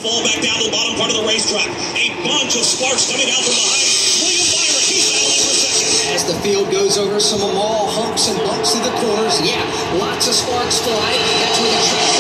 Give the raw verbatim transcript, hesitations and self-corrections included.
fall back down to the bottom part of the racetrack. A bunch of sparks coming out from behind. William Byron, he's battling for second. As the field goes over some mall humps and bumps in the corners, yeah, lots of sparks fly. That's where the track